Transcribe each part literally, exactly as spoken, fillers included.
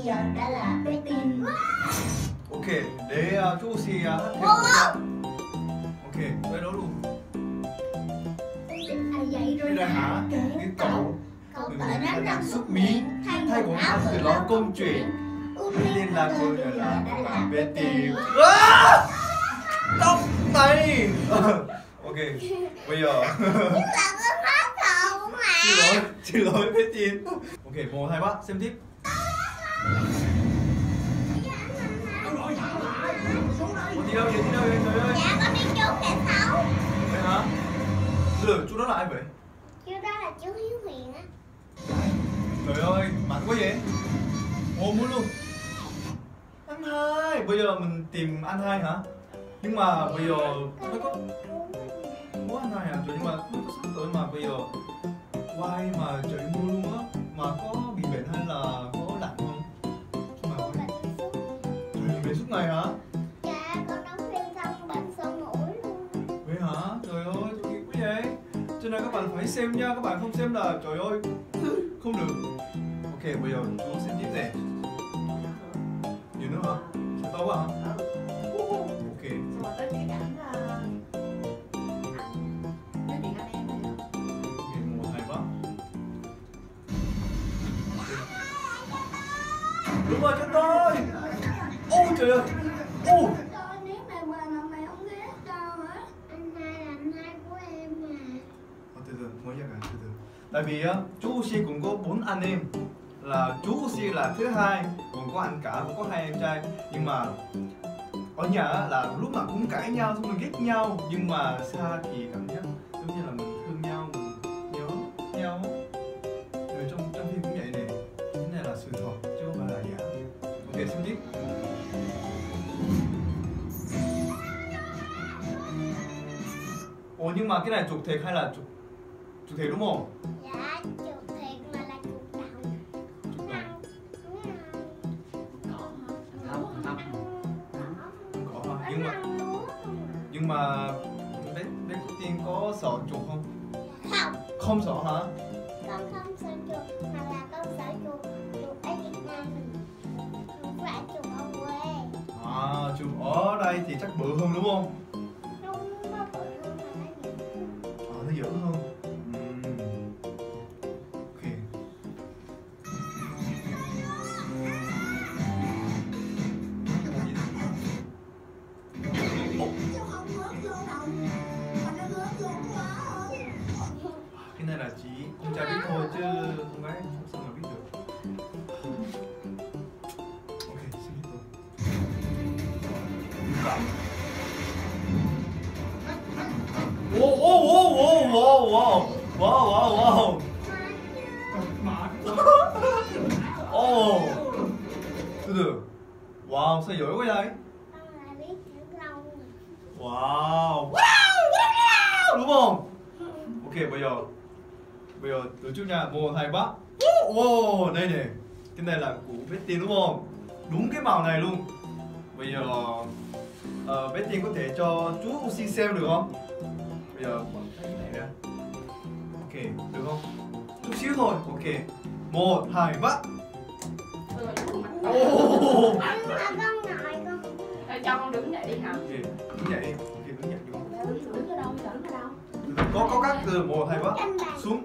giờ đã là bé Tiên. Ok, để uh, chú Oxy uh, hát thêm một nha. Ok, tới đó luôn. Anh dậy rồi Đây là hả? Cái cậu Cậu người tự ta đánh đang răng xúc miếng thay quần áo từ đó công chuyện. Nên là cô là là là bé Tiên. Tóc này. Ok, bây giờ xin lỗi, xin lỗi bé Tiên. Ok, một hai ba, xem tiếp. Ủa, đi đâu vậy, đi đâu vậy, trời ơi. Dạ con đi chú kẻ xấu. Vậy hả? Lừa, chú đó là ai vậy? Chú đó là chú Hiếu Huyền á. Trời ơi, mạnh quá vậy. Ồ, muốn luôn. Anh hai, bây giờ mình tìm anh hai hả? Nhưng mà bây giờ nó có có anh hai à? Trời, nhưng mà nó có sắp tới mà bây giờ quay mà trời mưa luôn á, mà có bị bệnh hay là có lạnh không? Mà trời, bệnh suốt ngày hả? Dạ con đóng phim xong bệnh sổ mũi luôn. Vậy hả? Trời ơi, tội nghiệp quá vậy. Cho nên các bạn phải xem nha, các bạn không xem là trời ơi không được. Ok, bây giờ chú xem tiếp nè. Nhiều nữa hả? Sẽ to quá hả? Ok. Mà tới cái cảnh là nói chuyện anh em này. Ok, một hai ba. Đúng rồi, cho tôi. Ôi trời ơi. Ôi. Trời, nếu mày mời mà mày không ghét sao hả? Anh hai là anh hai của em mà. Ờ, từ từ, mới ra cả, từ từ. Tại vì á, chú Uzi cũng có bốn anh em. Là chú Uzi là thứ hai, còn có anh cả, cũng có hai em trai. Nhưng mà ở nhà á, là lúc nào cũng cãi nhau, xong rồi ghét nhau. Nhưng mà xa thì cảm giác giống như là mình thương nhau, mình nhớ nhau. Rồi trong trong phim cũng vậy nè. Cái này là sự thật chứ không phải là giả. Ok, xem tiếp. Ồ, nhưng mà cái này chuột thiệt hay là chuột chuột thiệt đúng không? Dạ, chuột thiệt mà là chuột đồng. Chuột đồng. Có hả? Không, không. Có hả? Nhưng mà nhưng mà bé bé Tiên có sợ chuột không? Không, Không sợ hả? con không sợ chuột, mà là con sợ chuột chuột ở Việt Nam mình, không phải chuột ở quê. À, chuột ở đây thì chắc bự hơn đúng không? Không, nó bự hơn mà nó nhỏ hơn. À, nó dữ hơn. Uhm. Ok. Cái này là chỉ con trai biết thôi chứ con gái không sao mà biết được. Ok, xin biết thôi. Wow, wow, wow, wow, wow, wow, wow, wow, wow. Oh. Từ từ. Wow, sao giỏi quá vậy? Con là biết chữ lâu mà. Wow. Wow, đúng không? Ok, bây giờ bây giờ từ trước nha, một hai ba. Wow, đây nè, cái này là của bé Tiên đúng không? Đúng cái màu này luôn. Bây giờ uh, bé Tiên có thể cho chú Uzi xem được không? Bây giờ bỏ cái này ra. Ok, được không? Chút xíu thôi. Ok, một hai ba. Ừ, Oh. Nhưng mà con ngồi con. Ờ, cho con đứng dậy đi hả? Ok, đứng dậy. Ok, đứng dậy được không? Đứng đứng ở đâu? Đứng ở đâu? Có có các từ một hai ba xuống.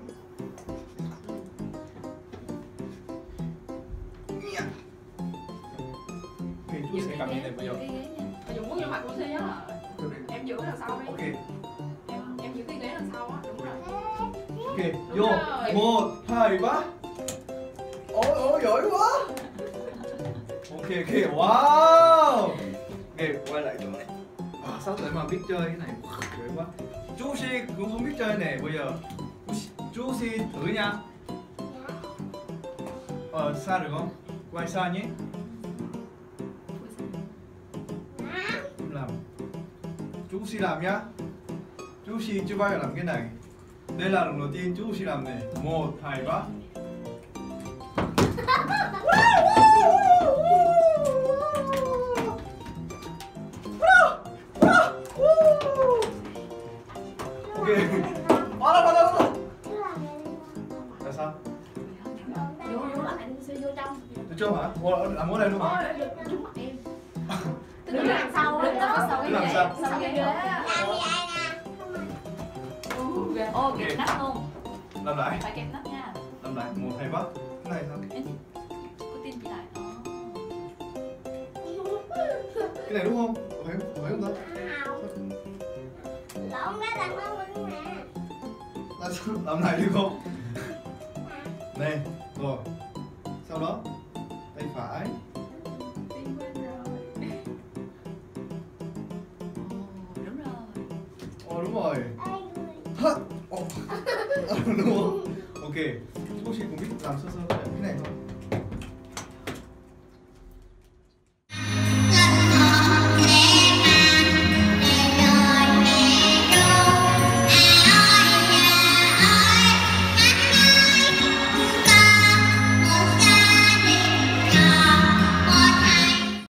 Ok, chú sẽ cầm như này bây giờ. Dùng bút vô mặt của Thi á. Em giữ đằng sau đi. Ok, Em em giữ cái ghế đằng sau á, đúng rồi. ok, Đúng vô. rồi. Một hai ba. Ôi ôi giỏi quá. Ok ok, wow. Ok, quay lại chỗ này. À, sao lại mà biết chơi cái này? Giỏi quá. Chú Si cũng không biết chơi này, bây giờ chú Si thử nha. Ờ, xa được không? Quay xa nhé. Em làm. Chú Si làm nhá. Chú Si chưa bao giờ làm cái này. Đây là lần đầu tiên chú Si làm này. Một hai ba. Ok. Bắt đầu, bắt đầu, bắt đầu. Là sao? Vô vô lại đi, vô trong. Được chưa hả? Ồ, làm món này luôn hả? Ôi, được trúng mặt em. Đứng đằng sau, đứng đằng sau cái Đứng đằng ghế, sau. sau cái ghế. Làm gì ai nè? Không à. Ô, kẹp nắp luôn. Làm lại. Phải kẹp nắp nha. Làm lại. Một, hai, ba. Cái này sao? Em chỉ có tin bị lại. Ờ. Cái này đúng không? Phải không? Phải không ta? Không. Lộn cái là nó vẫn nè. Làm sao? Làm lại được không? Này, rồi. Sau đó tay phải. Tim quên rồi. Ồ, đúng rồi. Ồ đúng rồi. Ê, người. Hất. Ồ. Đúng không? Ok. Chúng chị cũng biết làm sơ sơ cái này thôi.